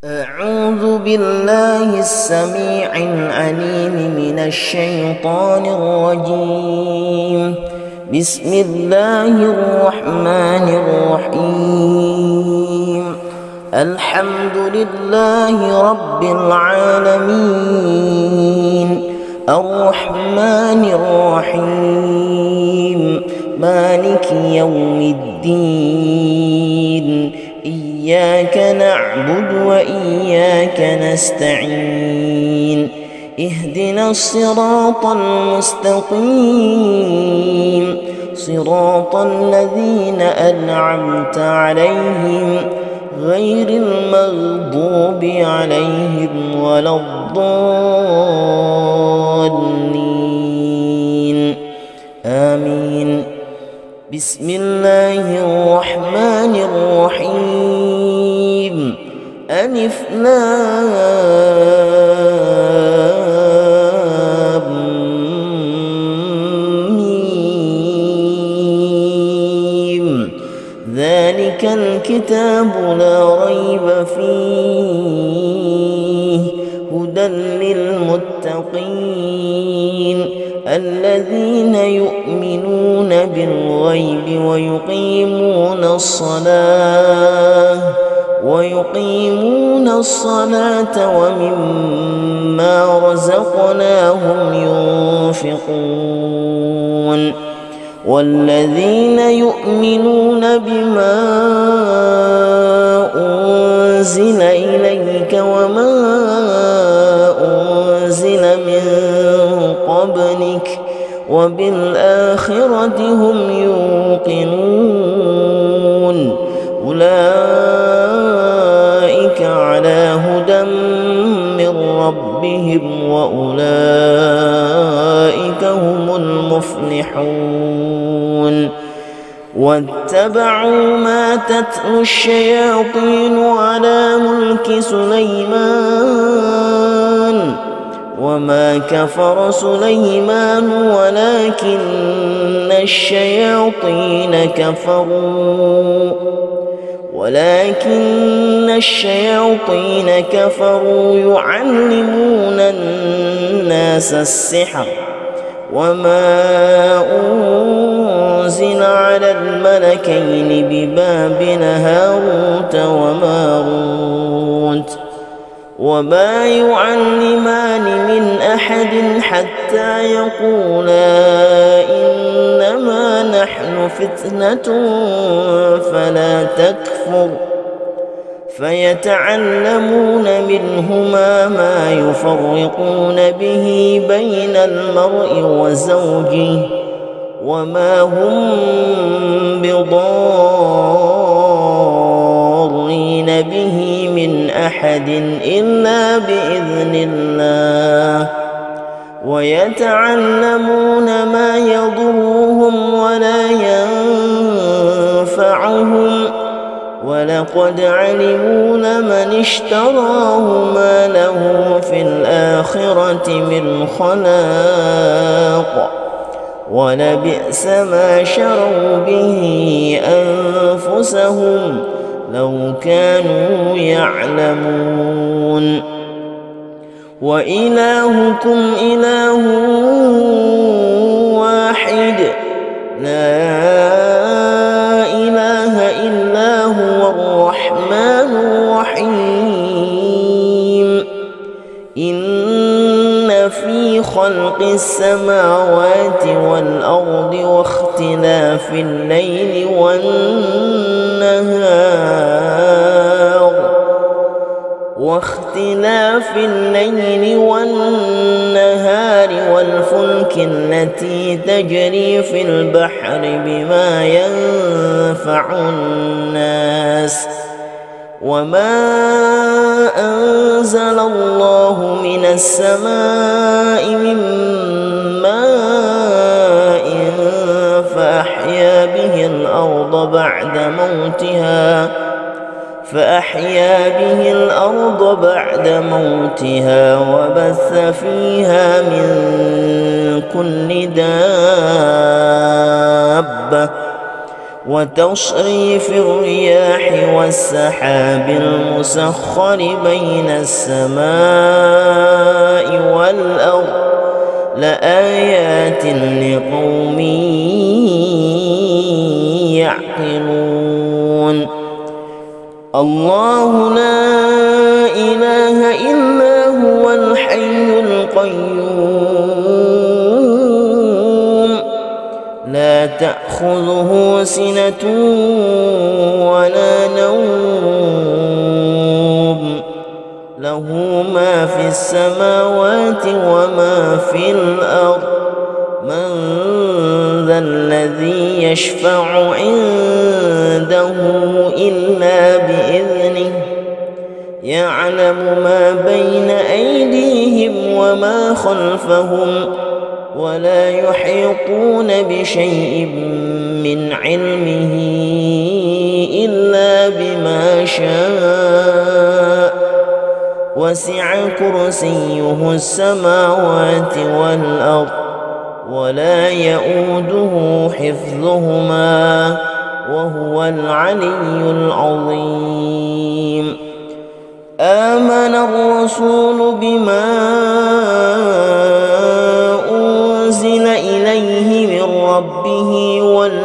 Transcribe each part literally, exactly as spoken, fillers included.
أعوذ بالله السميع العليم من الشيطان الرجيم. بسم الله الرحمن الرحيم. الحمد لله رب العالمين، الرحمن الرحيم، مالك يوم الدين. إياك نعبد وإياك نستعين. اهدنا الصراط المستقيم، صراط الذين أنعمت عليهم غير المغضوب عليهم ولا الضالين. آمين. بسم الله الرحمن الرحيم. ألف لام ميم. ذلك الكتاب لا ريب فيه، هدى للمتقين الذين يؤمنون بالغيب ويقيمون الصلاة ويقيمون الصلاة ومما رزقناهم ينفقون، والذين يؤمنون بما أنزل إليك وما أنزل من قبلك وبالآخرة هم يوقنون. أولئك على هدى من ربهم وأولئك هم المفلحون. واتبعوا ما تتلو الشياطين على ملك سليمان وما كفر سليمان ولكن الشياطين كفروا ولكن الشياطين كفروا يعلمون الناس السحر وما أنزل على الملكين ببابل هاروت وماروت وما يعلمان من أحد حتى يقولا إنما نحن فتنة فلا تكفر، فيتعلمون منهما ما يفرقون به بين المرء وزوجه وما هم بضارين به من أحد إلا بإذن الله، ويتعلمون ما يضرهم ولا ينفعهم، ولقد علموا لمن اشتراه ما له في الآخرة من خلاق، ولبئس ما شروا به أنفسهم لو كانوا يعلمون. وإلهكم إله واحد لا إله إلا هو الرحمن الرحيم. إن في خلق السماوات والأرض واختلاف الليل والنهار واختلاف الليل والنهار والفلك التي تجري في البحر بما ينفع الناس وما أنزل الله من السماء من ماء فأحيا به الأرض بعد موتها فأحيا به الأرض بعد موتها وبث فيها من كل دابة وتصريف الرياح والسحاب المسخر بين السماء والأرض لآيات لقوم يعقلون الله لا إله إلا هو الحي القيوم لا تأخذه سنة ولا نوم له ما في السماوات وما في الأرض من ذا الذي يشفع عنده إلا بإذنه يعلم ما بين أيديهم وما خلفهم ولا يحيطون بشيء من علمه إلا بما شاء وسع كرسيه السماوات والأرض ولا يؤوده حفظهما وهو العلي العظيم آمن الرسول بما أنزل إليه من ربه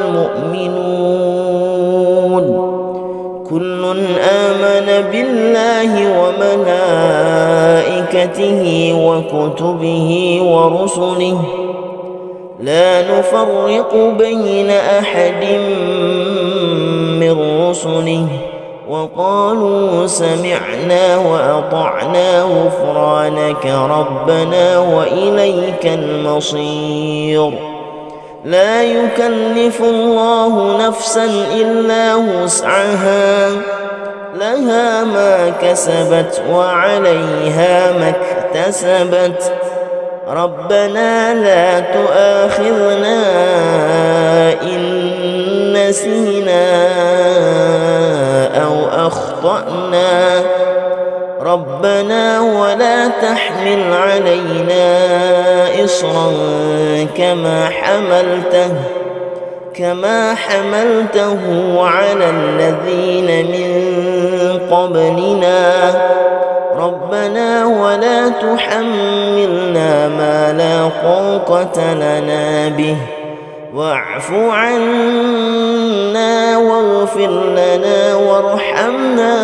والمؤمنون كل آمن بالله وملائكته وكتبه ورسله لا نفرق بين أحد من رسله وقالوا سمعنا وأطعنا غفرانك ربنا وإليك المصير لا يكلف الله نفسا إلا وسعها لها ما كسبت وعليها ما اكتسبت ربنا لا تؤاخذنا إن نسينا أو أخطأنا ربنا ولا تحمل علينا إصرا كما حملته كما حملته على الذين من قبلنا ربنا ولا تحملنا ما لا طاقة لنا به واعف عنا واغفر لنا وارحمنا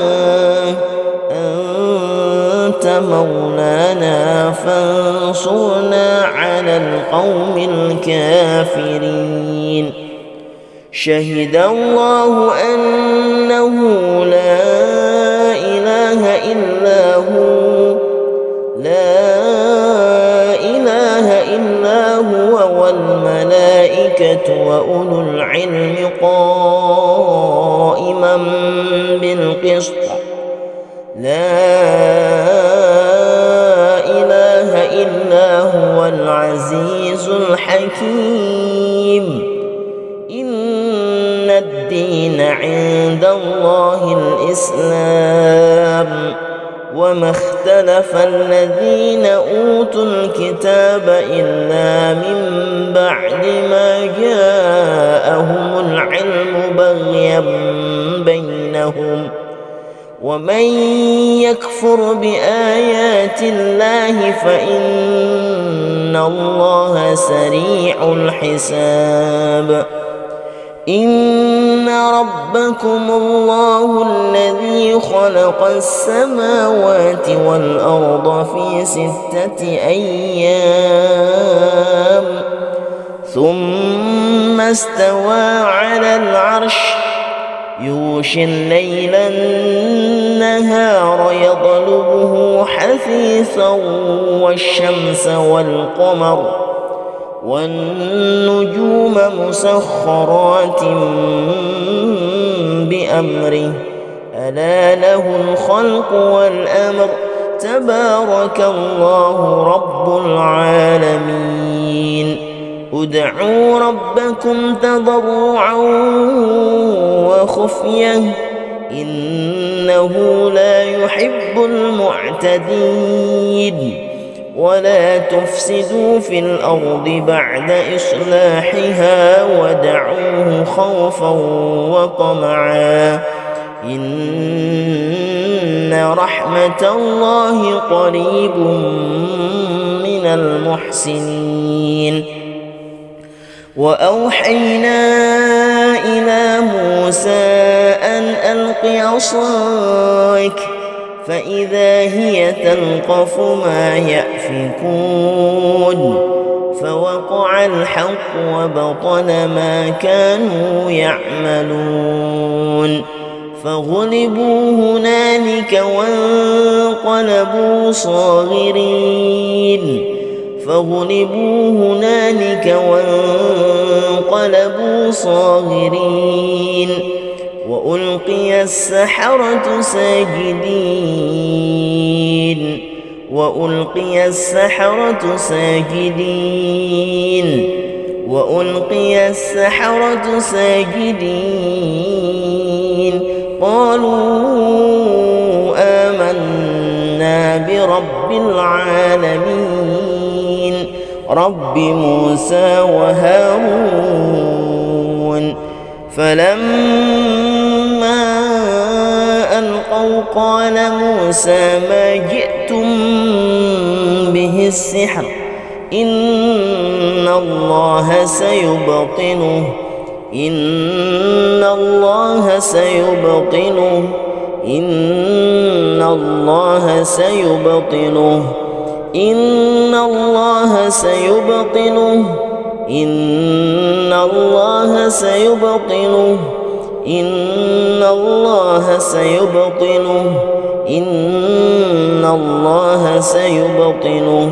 أنت مولانا فانصرنا على القوم الكافرين شهد الله أنه لا إله إلا هو لا إله إلا هو والملائكة وأولو العلم قائما بالقسط لا إله إلا هو العزيز الحكيم إن الدين عند الله الإسلام وما اختلف الذين أوتوا الكتاب إلا من بعد ما جاءهم العلم بغيا بينهم ومن يكفر بآيات الله فإن الله سريع الحساب إن ربكم الله الذي خلق السماوات والأرض في ستة أيام ثم استوى على العرش يغشي الليل النهار يطلبه حثيثا والشمس والقمر والنجوم مسخرات بأمره ألا له الخلق والأمر تبارك الله رب العالمين ادعوا ربكم تضرعا وخفية إنه لا يحب المعتدين ولا تفسدوا في الأرض بعد إصلاحها ودعوه خوفا وطمعا إن رحمة الله قريب من المحسنين. وأوحينا إلى موسى أن ألق عصاك فإذا هي تلقف ما يأفكون فوقع الحق وبطل ما كانوا يعملون فغلبوا هنالك وانقلبوا صاغرين فغلبوا هنالك وانقلبوا صاغرين وألقي السحرة ساجدين وألقي السحرة ساجدين وألقي السحرة ساجدين قالوا آمنا برب العالمين رب موسى وهارون. فلما ألقوا قال موسى ما جئتم به السحر إن الله سيبطله إن الله سيبطله إن الله سيبطله إن الله سيبطله إن الله سيبطله إن الله سيبطله إن الله سيبطله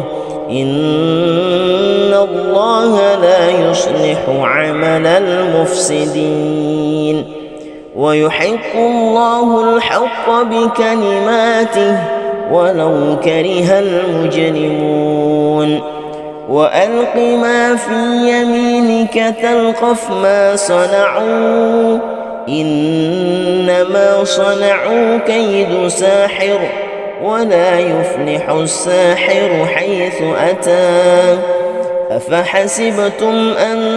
إن الله لا يصلح عمل المفسدين ويحق الله الحق بكلماته ولو كره المجرمون. وألق ما في يمينك تلقف ما صنعوا إنما صنعوا كيد ساحر ولا يفلح الساحر حيث أتى أفحسبتم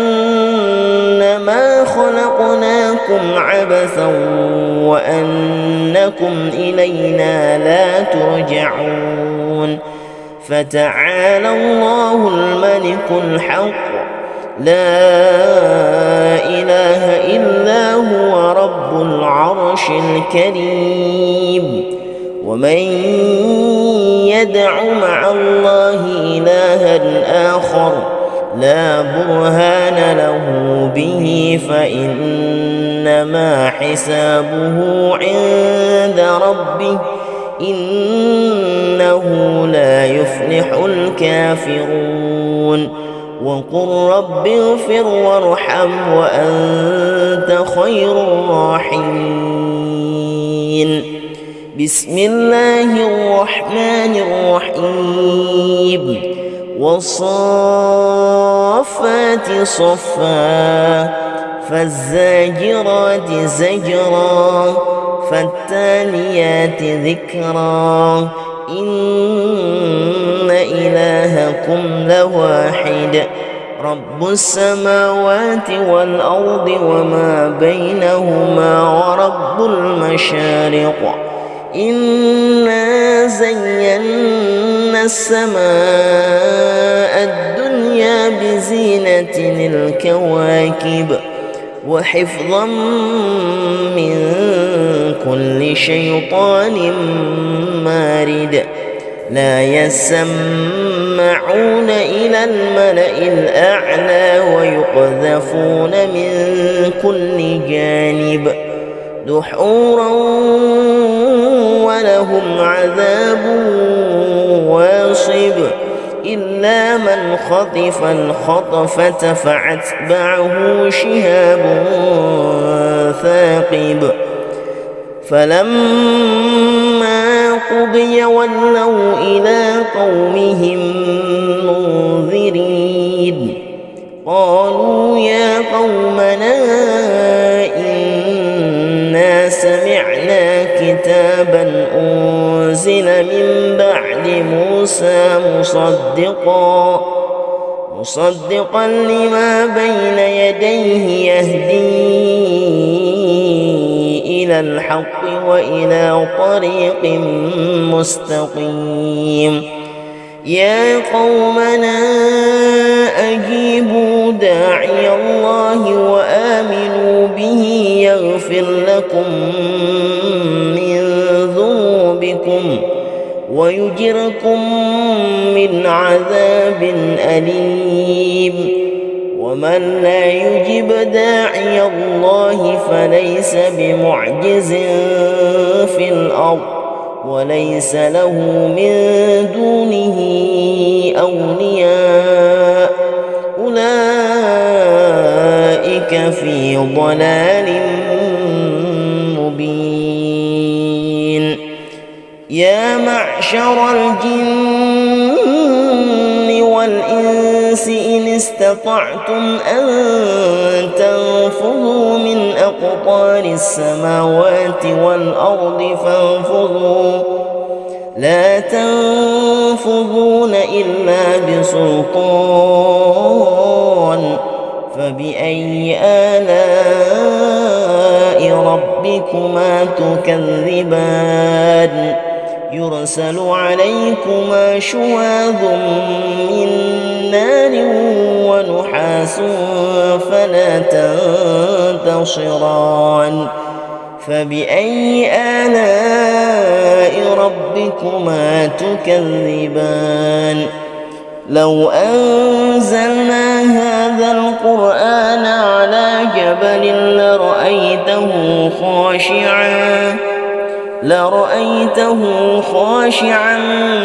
أنما خلقناكم عبثا وأنكم إلينا لا ترجعون فتعالى الله الملك الحق لا إله إلا هو رب العرش الكريم. ومن يدع مع الله إلها آخر لا برهان له به فإنما حسابه عند ربه إنه لا يفلح الكافرون. وقل رب اغفر وارحم وأنت خير الراحمين. بسم الله الرحمن الرحيم. والصافات صفا فالزاجرات زجرا فالتاليات ذكرا إن إلهكم لواحد رب السماوات والأرض وما بينهما ورب المشارق إنا زينا السماء الدنيا بزينة الكواكب وحفظا من كل شيطان مارد لا يسمعون إلى الملأ الأعلى ويقذفون من كل جانب دحورا ولهم عذاب واصب إلا من خطف الخطفة فأتبعه شهاب ثاقب فلما قضي ولوا إلى قومهم منذرين قالوا يا قومنا إنا سمعنا كتابا أنزل أرسل من بعد موسى مصدقا مصدقا لما بين يديه يهدي إلى الحق وإلى طريق مستقيم. يا قومنا أجيبوا داعي الله وآمنوا به يغفر لكم من ذنوبكم ويجركم من عذاب أليم. ومن لا يجب داعي الله فليس بمعجز في الأرض وليس له من دونه أولياء أولئك في ضلال مبين. يا معشر الجن والإنس إن استطعتم أن تنفذوا من أقطار السماوات والأرض فانفذوا لا تنفذون إلا بسلطان. فبأي آلاء ربكما تكذبان؟ يرسل عليكما شواظ من نار ونحاس فلا تنتصران. فبأي آلاء ربكما تكذبان؟ لو أنزلنا هذا القرآن على جبل لرأيته خاشعا لرأيته خاشعا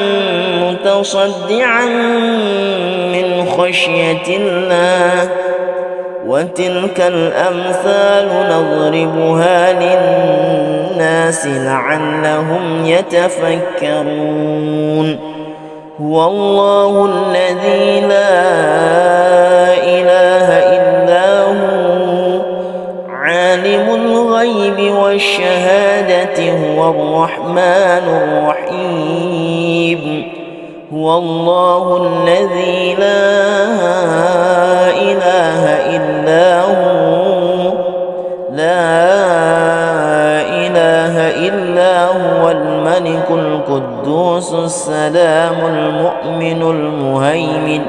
متصدعا من خشية الله. وتلك الأمثال نضربها للناس لعلهم يتفكرون. هو الله الذي لا إله إلا هو عالم الغيب والشهادة هو الرحمن الرحيم. هو الله الذي لا إله إلا هو لا إله إلا هو الملك القدوس السلام المؤمن المهيمن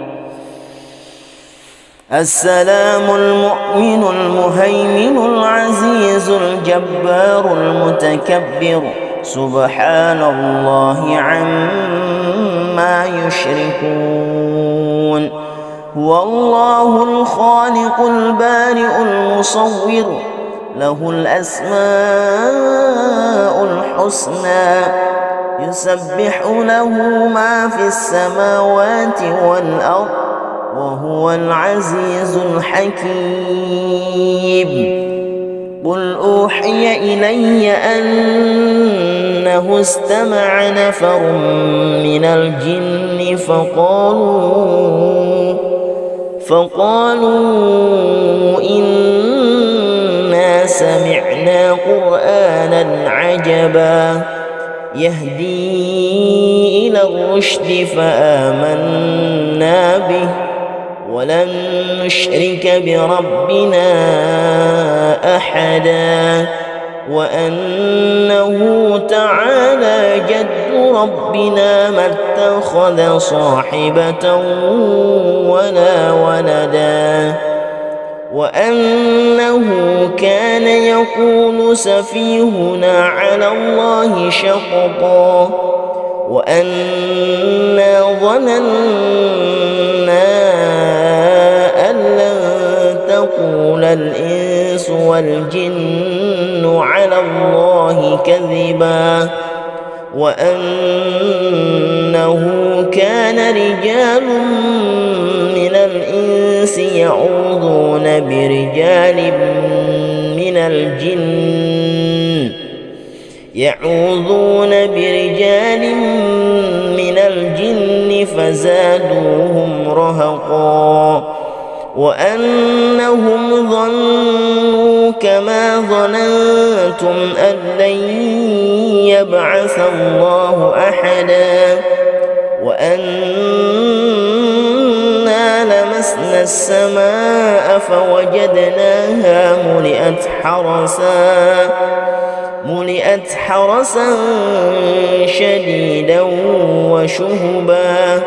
السلام المؤمن المهيمن العزيز الجبار المتكبر سبحان الله عما يشركون. هو الله الخالق البارئ المصور له الأسماء الحسنى يسبح له ما في السماوات والأرض وهو العزيز الحكيم. قل أوحي إلي أنه استمع نفر من الجن فقالوا فقالوا إنا سمعنا قرآنا عجبا يهدي إلى الرشد فآمنا به ولن نشرك بربنا أحدا وأنه تعالى جد ربنا ما اتخذ صاحبة ولا ولدا وأنه كان يقول سفيهنا على الله شططا وأنا ظننا أن لن تقول الإنس والجن على الله كذبا وأنه كان رجال من الإنس يعوذون برجال من الجن يعوذون برجال من الجن فزادوهم رهقا وأنهم ظنوا كما ظننتم أن لن يبعث الله أحدا وأنا لمسنا السماء فوجدناها ملئت حرسا ملئت حرسا شديدا وشهبا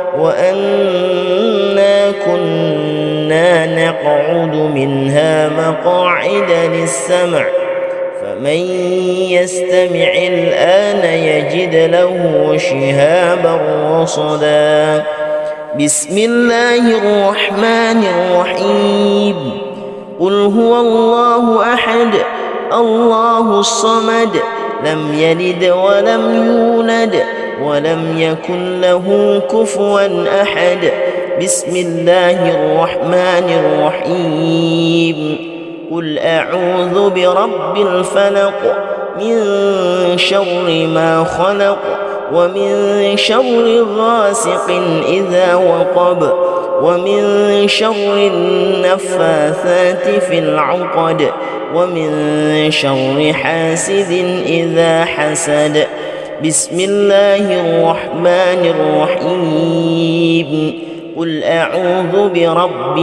وأنا كنا نقعد منها مقاعد للسمع فمن يستمع الآن يجد له شهابا رصدا. بسم الله الرحمن الرحيم. قل هو الله أحد الله الصمد لم يلد ولم يولد ولم يكن له كفوا أحد. بسم الله الرحمن الرحيم. قل أعوذ برب الفلق من شر ما خلق ومن شر غاسق إذا وقب ومن شر النفاثات في العقد ومن شر حاسد إذا حسد. بسم الله الرحمن الرحيم. قل أعوذ برب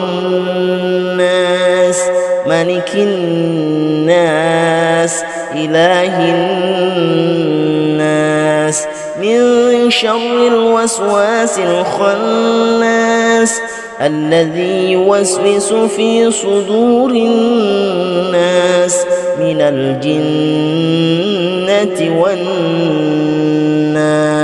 الناس ملك الناس إله الناس من شر الوسواس الخناس الذي يوسوس في صدور الناس من الجنة والناس.